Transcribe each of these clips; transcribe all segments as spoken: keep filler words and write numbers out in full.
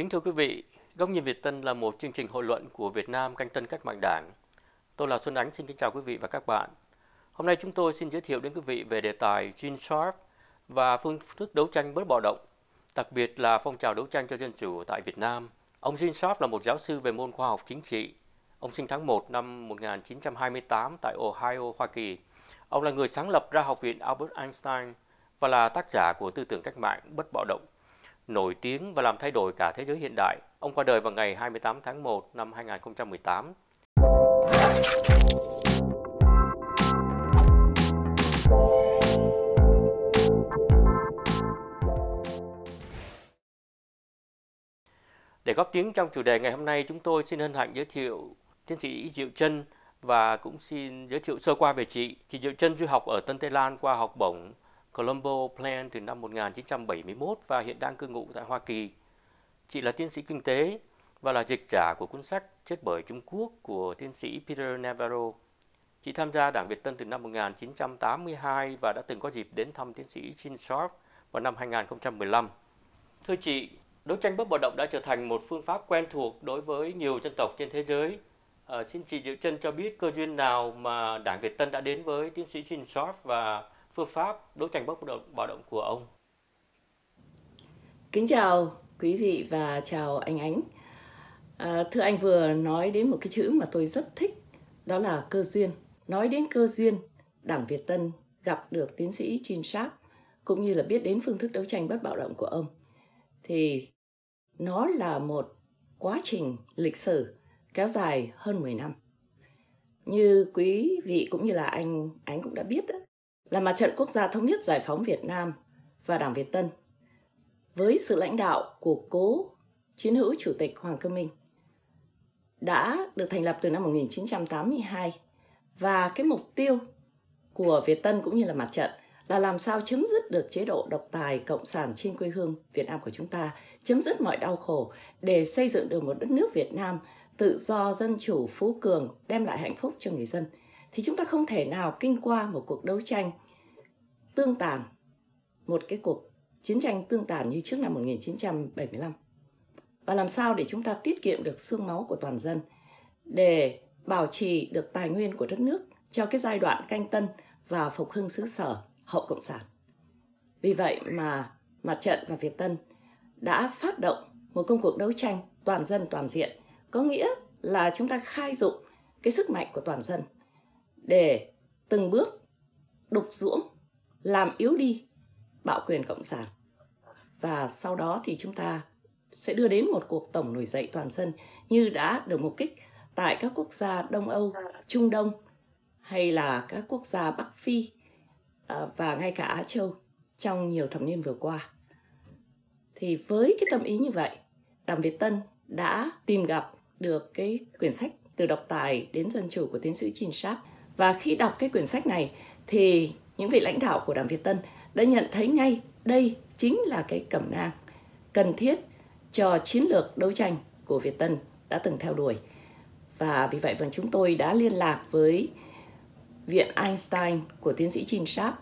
Kính thưa quý vị, Góc nhìn Việt Tân là một chương trình hội luận của Việt Nam canh tân cách mạng Đảng. Tôi là Xuân Ánh, xin kính chào quý vị và các bạn. Hôm nay chúng tôi xin giới thiệu đến quý vị về đề tài Gene Sharp và phương thức đấu tranh bớt bạo động, đặc biệt là phong trào đấu tranh cho dân chủ tại Việt Nam. Ông Gene Sharp là một giáo sư về môn khoa học chính trị. Ông sinh tháng một năm một nghìn chín trăm hai mươi tám tại Ohio, Hoa Kỳ. Ông là người sáng lập ra Học viện Albert Einstein và là tác giả của tư tưởng cách mạng bất bạo động, nổi tiếng và làm thay đổi cả thế giới hiện đại. Ông qua đời vào ngày hai mươi tám tháng một năm hai nghìn không trăm mười tám. Để góp tiếng trong chủ đề ngày hôm nay, chúng tôi xin hân hạnh giới thiệu tiến sĩ Diệu Trân và cũng xin giới thiệu sơ qua về chị. Chị Diệu Trân du học ở Tân Tây Lan qua học bổng Colombo Plan từ năm một nghìn chín trăm bảy mươi mốt và hiện đang cư ngụ tại Hoa Kỳ. Chị là tiến sĩ kinh tế và là dịch giả của cuốn sách Chết bởi Trung Quốc của tiến sĩ Peter Navarro. Chị tham gia Đảng Việt Tân từ năm một nghìn chín trăm tám mươi hai và đã từng có dịp đến thăm tiến sĩ Gene Sharp vào năm hai nghìn không trăm mười lăm. Thưa chị, đấu tranh bất bạo động đã trở thành một phương pháp quen thuộc đối với nhiều dân tộc trên thế giới. À, xin chị Diệu Trân cho biết cơ duyên nào mà Đảng Việt Tân đã đến với tiến sĩ Gene Sharp và phương pháp đấu tranh bất bạo động của ông. Kính chào quý vị và chào anh Ánh. À, thưa anh vừa nói đến một cái chữ mà tôi rất thích, đó là cơ duyên. Nói đến cơ duyên, Đảng Việt Tân gặp được tiến sĩ Gene Sharp cũng như là biết đến phương thức đấu tranh bất bạo động của ông, thì nó là một quá trình lịch sử kéo dài hơn mười năm. Như quý vị cũng như là anh Ánh cũng đã biết đó, là Mặt trận Quốc gia Thống nhất Giải phóng Việt Nam và Đảng Việt Tân với sự lãnh đạo của cố chiến hữu Chủ tịch Hoàng Cơ Minh đã được thành lập từ năm một nghìn chín trăm tám mươi hai. Và cái mục tiêu của Việt Tân cũng như là mặt trận là làm sao chấm dứt được chế độ độc tài cộng sản trên quê hương Việt Nam của chúng ta, chấm dứt mọi đau khổ để xây dựng được một đất nước Việt Nam tự do, dân chủ, phú cường, đem lại hạnh phúc cho người dân. Thì chúng ta không thể nào kinh qua một cuộc đấu tranh tương tàn, một cái cuộc chiến tranh tương tàn như trước năm một nghìn chín trăm bảy mươi lăm. Và làm sao để chúng ta tiết kiệm được xương máu của toàn dân, để bảo trì được tài nguyên của đất nước cho cái giai đoạn canh tân và phục hưng xứ sở hậu cộng sản. Vì vậy mà Mặt trận và Việt Tân đã phát động một công cuộc đấu tranh toàn dân toàn diện, có nghĩa là chúng ta khai dụng cái sức mạnh của toàn dân để từng bước đục dũm, làm yếu đi bạo quyền cộng sản. Và sau đó thì chúng ta sẽ đưa đến một cuộc tổng nổi dậy toàn dân như đã được mục kích tại các quốc gia Đông Âu, Trung Đông hay là các quốc gia Bắc Phi và ngay cả Á Châu trong nhiều thập niên vừa qua. Thì với cái tâm ý như vậy, Đảng Việt Tân đã tìm gặp được cái quyển sách Từ độc tài đến dân chủ của tiến sĩ Gene Sharp. Và khi đọc cái quyển sách này thì những vị lãnh đạo của Đảng Việt Tân đã nhận thấy ngay đây chính là cái cẩm nang cần thiết cho chiến lược đấu tranh của Việt Tân đã từng theo đuổi. Và vì vậy mà chúng tôi đã liên lạc với Viện Einstein của tiến sĩ Gene Sharp,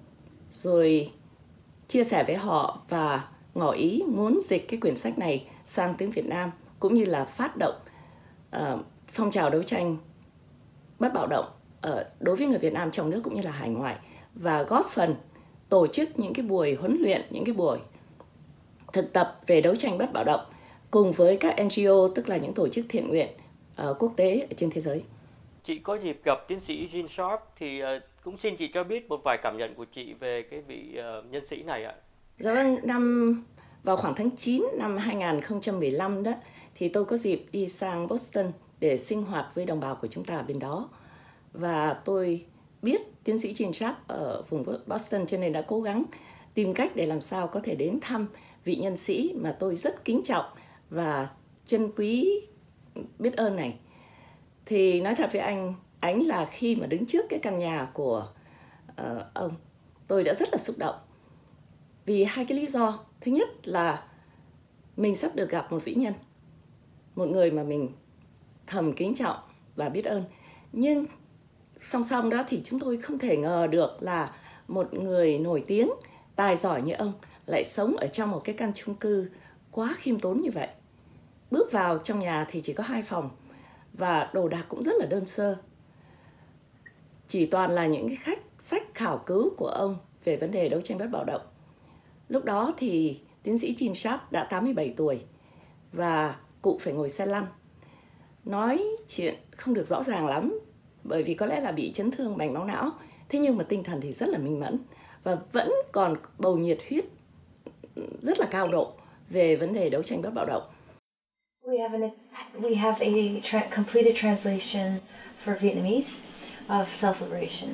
rồi chia sẻ với họ và ngỏ ý muốn dịch cái quyển sách này sang tiếng Việt Nam, cũng như là phát động uh, phong trào đấu tranh bất bạo động ở đối với người Việt Nam trong nước cũng như là hải ngoại, và góp phần tổ chức những cái buổi huấn luyện, những cái buổi thực tập về đấu tranh bất bạo động cùng với các en giê ô, tức là những tổ chức thiện nguyện uh, quốc tế ở trên thế giới. Chị có dịp gặp tiến sĩ Gene Sharp thì uh, cũng xin chị cho biết một vài cảm nhận của chị về cái vị uh, nhân sĩ này ạ. Dạ vâng, năm vào khoảng tháng chín năm hai nghìn không trăm mười lăm đó thì tôi có dịp đi sang Boston để sinh hoạt với đồng bào của chúng ta ở bên đó. Và tôi biết tiến sĩ Gene Sharp ở vùng Boston cho nên đã cố gắng tìm cách để làm sao có thể đến thăm vị nhân sĩ mà tôi rất kính trọng và trân quý biết ơn này. Thì nói thật với anh Ánh là khi mà đứng trước cái căn nhà của uh, ông, tôi đã rất là xúc động. Vì hai cái lý do. Thứ nhất là mình sắp được gặp một vĩ nhân, một người mà mình thầm kính trọng và biết ơn. Nhưng song song đó thì chúng tôi không thể ngờ được là một người nổi tiếng, tài giỏi như ông lại sống ở trong một cái căn chung cư quá khiêm tốn như vậy. bước vào trong nhà thì chỉ có hai phòng và đồ đạc cũng rất là đơn sơ. Chỉ toàn là những cái khách sách khảo cứu của ông về vấn đề đấu tranh bất bạo động. Lúc đó thì tiến sĩ Gene Sharp đã tám mươi bảy tuổi và cụ phải ngồi xe lăn. Nói chuyện không được rõ ràng lắm bởi vì có lẽ là bị chấn thương mạch máu não. Thế nhưng mà tinh thần thì rất là minh mẫn và vẫn còn bầu nhiệt huyết rất là cao độ về vấn đề đấu tranh bất bạo động. We have an we have a tra- completed translation for Vietnamese of self-liberation.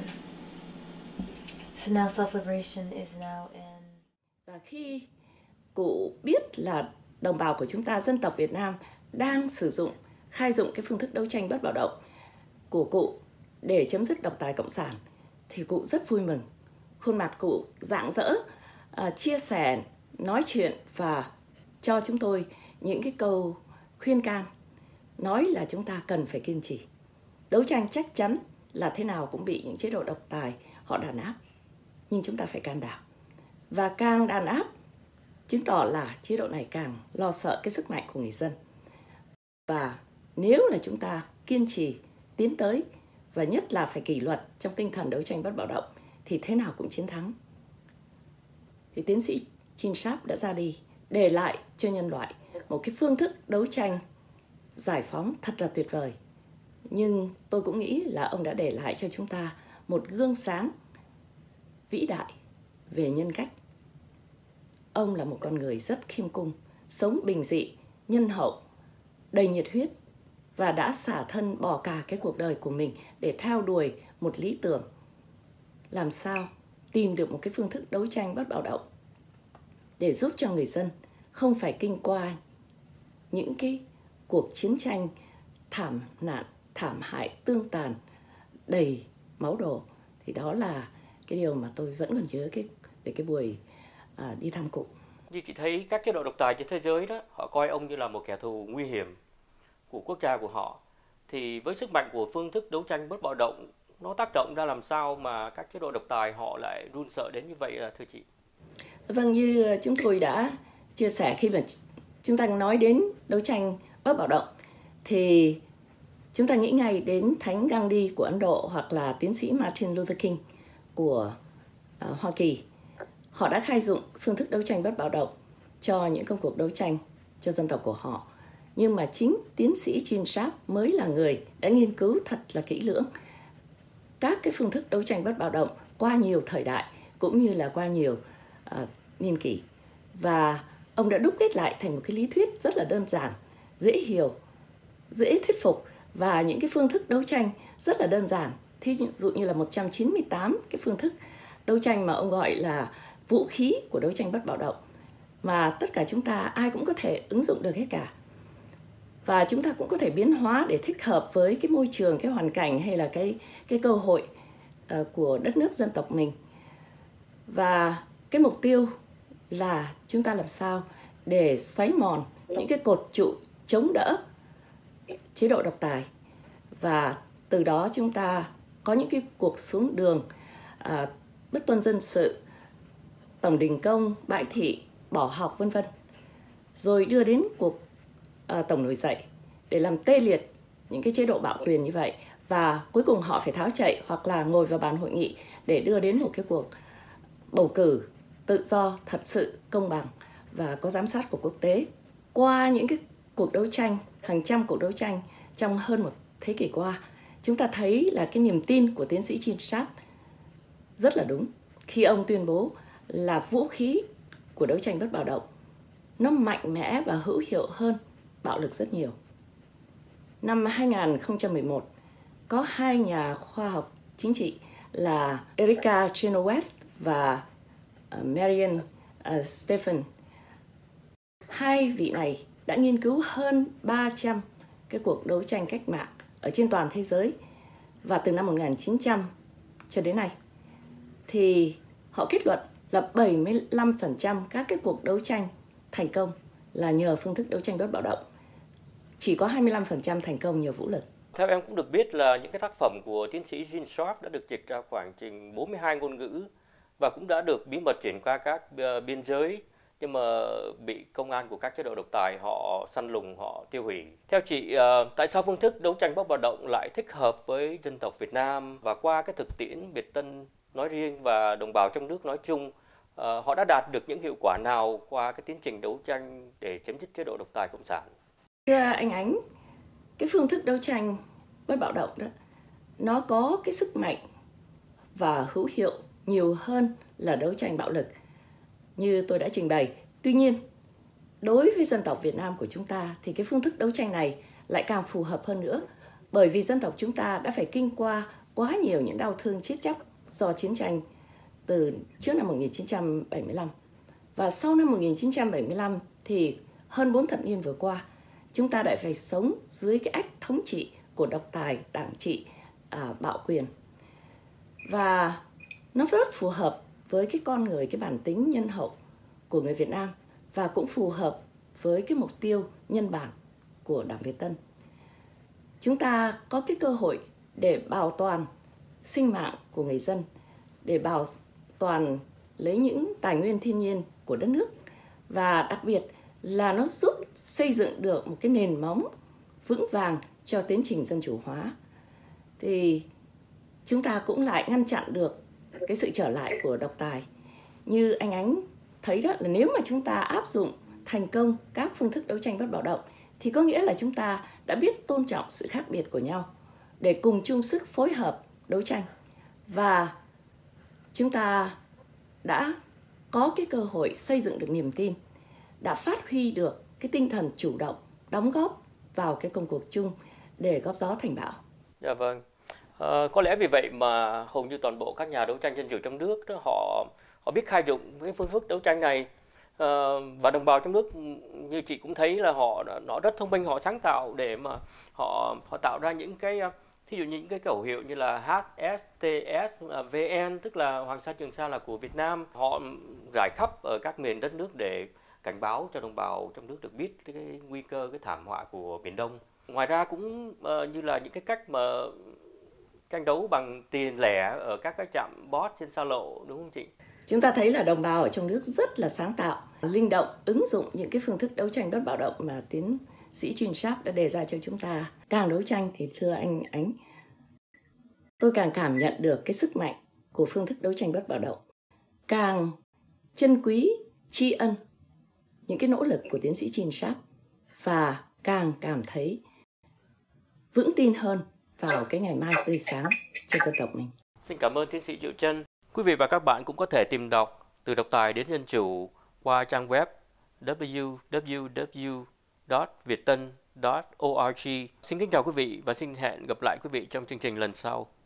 So now self-liberation is now in. Và khi cụ biết là đồng bào của chúng ta dân tộc Việt Nam đang sử dụng khai dụng cái phương thức đấu tranh bất bạo động của cụ để chấm dứt độc tài cộng sản thì cụ rất vui mừng. Khuôn mặt cụ rạng rỡ, uh, chia sẻ, nói chuyện và cho chúng tôi những cái câu khuyên can, nói là chúng ta cần phải kiên trì. Đấu tranh chắc chắn là thế nào cũng bị những chế độ độc tài họ đàn áp, nhưng chúng ta phải can đảm. Và càng đàn áp, chứng tỏ là chế độ này càng lo sợ cái sức mạnh của người dân. Và nếu là chúng ta kiên trì, tiến tới, và nhất là phải kỷ luật trong tinh thần đấu tranh bất bạo động, thì thế nào cũng chiến thắng. Thì tiến sĩ Gene Sharp đã ra đi, để lại cho nhân loại một cái phương thức đấu tranh giải phóng thật là tuyệt vời. Nhưng tôi cũng nghĩ là ông đã để lại cho chúng ta một gương sáng vĩ đại về nhân cách. Ông là một con người rất khiêm cung, sống bình dị, nhân hậu, đầy nhiệt huyết và đã xả thân bỏ cả cái cuộc đời của mình để theo đuổi một lý tưởng. Làm sao tìm được một cái phương thức đấu tranh bất bạo động để giúp cho người dân không phải kinh qua những cái cuộc chiến tranh thảm nạn, thảm hại, tương tàn, đầy máu đổ. Thì đó là cái điều mà tôi vẫn còn nhớ cái về cái buổi à, đi thăm cụ. Như chị thấy các chế độ độc tài trên thế giới đó, họ coi ông như là một kẻ thù nguy hiểm của quốc gia của họ. Thì với sức mạnh của phương thức đấu tranh bất bạo động, nó tác động ra làm sao mà các chế độ độc tài họ lại run sợ đến như vậy thưa chị? Vâng, như chúng tôi đã chia sẻ khi mà chúng ta nói đến đấu tranh bất bạo động thì chúng ta nghĩ ngay đến Thánh Gandhi của Ấn Độ hoặc là tiến sĩ Martin Luther King của uh, Hoa Kỳ. Họ đã khai dụng phương thức đấu tranh bất bạo động cho những công cuộc đấu tranh cho dân tộc của họ. Nhưng mà chính tiến sĩ Gene Sharp mới là người đã nghiên cứu thật là kỹ lưỡng các cái phương thức đấu tranh bất bạo động qua nhiều thời đại cũng như là qua nhiều uh, niên kỷ. Và ông đã đúc kết lại thành một cái lý thuyết rất là đơn giản, dễ hiểu, dễ thuyết phục và những cái phương thức đấu tranh rất là đơn giản. Thí dụ như là một trăm chín mươi tám cái phương thức đấu tranh mà ông gọi là vũ khí của đấu tranh bất bạo động mà tất cả chúng ta ai cũng có thể ứng dụng được hết cả. Và chúng ta cũng có thể biến hóa để thích hợp với cái môi trường, cái hoàn cảnh hay là cái, cái cơ hội uh, của đất nước dân tộc mình. Và cái mục tiêu là chúng ta làm sao để xoáy mòn những cái cột trụ chống đỡ chế độ độc tài. Và từ đó chúng ta có những cái cuộc xuống đường uh, bất tuân dân sự, tổng đình công, bãi thị, bỏ học vân vân. Rồi đưa đến cuộc uh, tổng nổi dậy để làm tê liệt những cái chế độ bạo quyền như vậy. Và cuối cùng họ phải tháo chạy hoặc là ngồi vào bàn hội nghị để đưa đến một cái cuộc bầu cử tự do, thật sự công bằng và có giám sát của quốc tế. Qua những cái cuộc đấu tranh, hàng trăm cuộc đấu tranh trong hơn một thế kỷ qua, chúng ta thấy là cái niềm tin của tiến sĩ Gene Sharp rất là đúng khi ông tuyên bố là vũ khí của đấu tranh bất bạo động nó mạnh mẽ và hữu hiệu hơn bạo lực rất nhiều. Năm hai nghìn không trăm mười một, có hai nhà khoa học chính trị là Erika Chenoweth và Marian uh, Stephen. Hai vị này đã nghiên cứu hơn ba trăm cái cuộc đấu tranh cách mạng ở trên toàn thế giới và từ năm một nghìn chín trăm cho đến nay thì họ kết luận là bảy mươi lăm phần trăm các cái cuộc đấu tranh thành công là nhờ phương thức đấu tranh bất bạo động. Chỉ có hai mươi lăm phần trăm thành công nhờ vũ lực. Theo em cũng được biết là những cái tác phẩm của tiến sĩ Gene Sharp đã được dịch ra khoảng chừng bốn mươi hai ngôn ngữ và cũng đã được bí mật chuyển qua các biên giới nhưng mà bị công an của các chế độ độc tài họ săn lùng, họ tiêu hủy. Theo chị, tại sao phương thức đấu tranh bất bạo động lại thích hợp với dân tộc Việt Nam, và qua cái thực tiễn Việt Tân nói riêng và đồng bào trong nước nói chung, họ đã đạt được những hiệu quả nào qua cái tiến trình đấu tranh để chấm dứt chế độ độc tài cộng sản? Thưa anh Ánh, cái phương thức đấu tranh bất bạo động đó, nó có cái sức mạnh và hữu hiệu nhiều hơn là đấu tranh bạo lực như tôi đã trình bày. Tuy nhiên, đối với dân tộc Việt Nam của chúng ta thì cái phương thức đấu tranh này lại càng phù hợp hơn nữa, bởi vì dân tộc chúng ta đã phải kinh qua quá nhiều những đau thương chết chóc do chiến tranh từ trước năm một nghìn chín trăm bảy mươi lăm. Và sau năm một nghìn chín trăm bảy mươi lăm thì hơn bốn thập niên vừa qua, chúng ta lại phải sống dưới cái ách thống trị của độc tài, đảng trị, à, bạo quyền. Và nó rất phù hợp với cái con người, cái bản tính nhân hậu của người Việt Nam, và cũng phù hợp với cái mục tiêu nhân bản của Đảng Việt Tân. Chúng ta có cái cơ hội để bảo toàn sinh mạng của người dân, để bảo toàn lấy những tài nguyên thiên nhiên của đất nước, và đặc biệt là nó giúp xây dựng được một cái nền móng vững vàng cho tiến trình dân chủ hóa. Thì chúng ta cũng lại ngăn chặn được cái sự trở lại của độc tài. Như anh Ánh thấy đó, là nếu mà chúng ta áp dụng thành công các phương thức đấu tranh bất bạo động thì có nghĩa là chúng ta đã biết tôn trọng sự khác biệt của nhau để cùng chung sức phối hợp đấu tranh, và chúng ta đã có cái cơ hội xây dựng được niềm tin, đã phát huy được cái tinh thần chủ động đóng góp vào cái công cuộc chung để góp gió thành bão. Dạ vâng. À, có lẽ vì vậy mà hầu như toàn bộ các nhà đấu tranh dân chủ trong nước đó, họ họ biết khai dụng cái phương thức đấu tranh này, à, và đồng bào trong nước như chị cũng thấy là họ nó rất thông minh, họ sáng tạo để mà họ họ tạo ra những cái thí dụ như những cái khẩu hiệu như là hát ét tê ét vê en, tức là Hoàng Sa Trường Sa là của Việt Nam. Họ rải khắp ở các miền đất nước để cảnh báo cho đồng bào trong nước được biết cái nguy cơ, cái thảm họa của Biển Đông. Ngoài ra cũng uh, như là những cái cách mà tranh đấu bằng tiền lẻ ở các cái trạm bot trên xa lộ, đúng không chị? Chúng ta thấy là đồng bào ở trong nước rất là sáng tạo, linh động, ứng dụng những cái phương thức đấu tranh bất bạo động mà tiến sĩ Jean Sharp đã đề ra cho chúng ta. Càng đấu tranh thì thưa anh Ánh, tôi càng cảm nhận được cái sức mạnh của phương thức đấu tranh bất bạo động, càng trân quý, tri ân những cái nỗ lực của tiến sĩ Jean Sharp, và càng cảm thấy vững tin hơn vào cái ngày mai tươi sáng cho dân tộc mình. Xin cảm ơn tiến sĩ Diệu Trân. Quý vị và các bạn cũng có thể tìm đọc Từ độc tài đến dân chủ qua trang web w w w chấm vietton chấm org. Xin kính chào quý vị và xin hẹn gặp lại quý vị trong chương trình lần sau.